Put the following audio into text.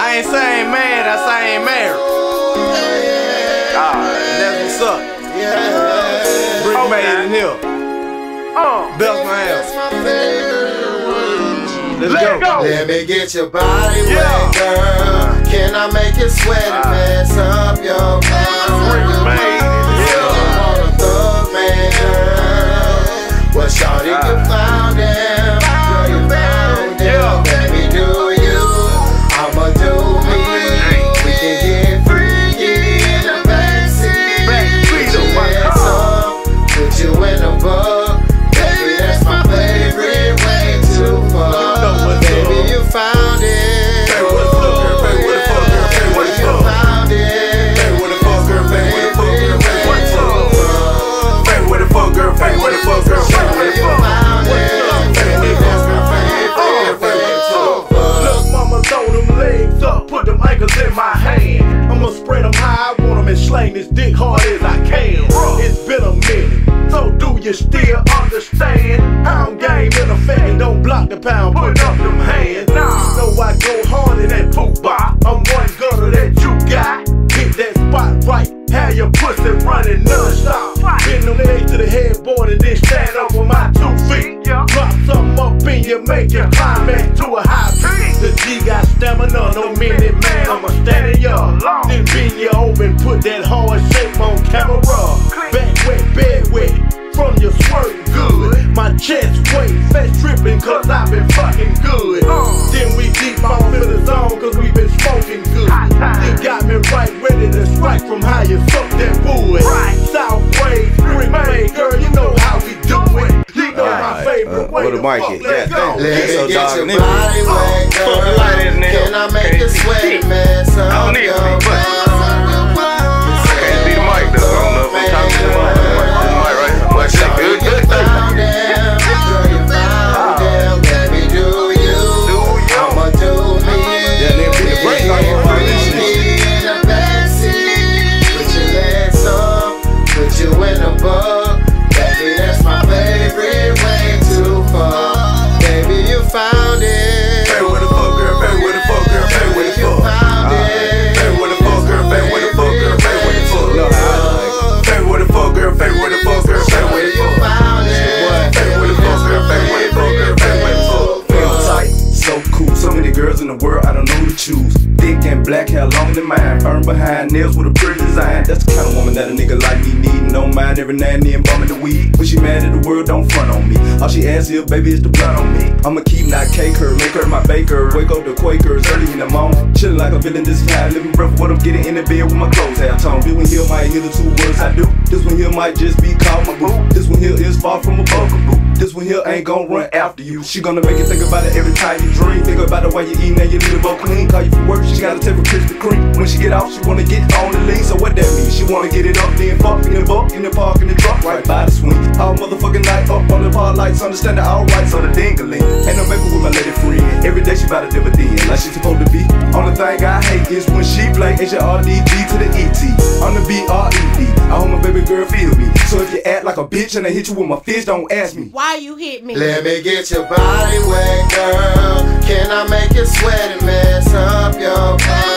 I ain't saying mad, I say I ain't married. That's what's up. Brick made in here. Best my ass. Let's go. Let me get your body wet, girl. Can I make you sweat and mess up your mind? On a thug man, girl. Well, shawty, you found him. Girl, you found him. Let me do you. I'ma do me. We can get freaky in the backseat. Put you in the book. Baby, that's my favorite way to fuck. Baby, you found it. Hey, what's up, girl? Hey, what the fuck, girl? Hey, what the fuck? You found it. Hey, what the fuck, girl? Hey, what the fuck, girl? Hey, what's up? Hey, what the fuck, girl? Hey, what the fuck, girl? Hey, what the fuck? Look, mama, throw them legs up, put them ankles in my hand. I'ma spread them high, I want them and slang this dick hard as I can. It's been a minute, so do you still understand? Pound game in effect and don't block the pound, put up them hands. You know I go hard in that poop bar. I'm one gunner that you got. Hit that spot right, have your pussy running non-stop. Bend them legs to the headboard and then stand up with my 2 feet. Drop something up in you, make you climax to a high peak. The G got stamina, no minute man, I'ma stand in ya. Then bend you over and put that hard shape on camera. Back wet, bed wet, from your swerve good. My chest weight, fast tripping cause I been fucking good. Then we deep off in the zone cause we been smoking good. You got me right, ready to strike from how you suck that wood. South Wave, Brick made, girl, you know how we do it. You know my favorite way to fuck, let's go. Let me get your body wet, girl. Can I make you sweat and mess up your mind? I can't see the mic though, I don't know if I'm talking to the mic. Good thing. Girl, you found him. Let me do you. I'ma do me. In the backseat. Put your legs up. Put you in the book. Baby, that's my favorite way to fuck. Baby, you found it. Hey, what the fuck, girl? Hey, what the fuck, girl? Hey, what the fuck? You found it. Hey, what the fuck, girl? Hey, what the fuck, girl? Hey, what the fuck? Hey, what the fuck, girl? Hey, what the fuck, girl? Hey, what the fuck? So cool, so many girls in the world, I don't know who to choose. Thick and black hair, longer than mine. Earned behind nails with a pretty design. That's the kind of woman that a nigga like me need. Don't mind every now and then bumming the weed. When she mad at the world, don't front on me. All she asks is, baby, is the blunt on me. I'ma keep not cake her, make her my baker. Wake up the Quakers early in the morning. Chillin' like a villain this time. Living rough what I'm getting in the bed with my clothes half on. This one here might hear the 2 words I do. This one here might just be called my boo. This one here is far from a bugaboo. This one here ain't gon' run after you. She gonna make you think about it every time you dream. Think about it while you eatin' and you leave it both clean. Call you for work, she gotta take a Krispy Kreme. When she get off, she wanna get on the lean. So what that mean? She wanna get it up, then fuck in the buck, in the park, in the truck, right by the swing. All motherfucking night up on the bar lights, understand the all rights on the dingling. Ain't no making with my lady friend. Every day she bout to dividend, like she supposed to be. Only thing I hate is when she play H-R-D-G to the E-T. On the B-R-E-D. I hope my baby girl feel me. So if you act like a bitch and I hit you with my fist, don't ask me why you hit me. Let me get your body wet, girl. Can I make you sweat and mess up your mind?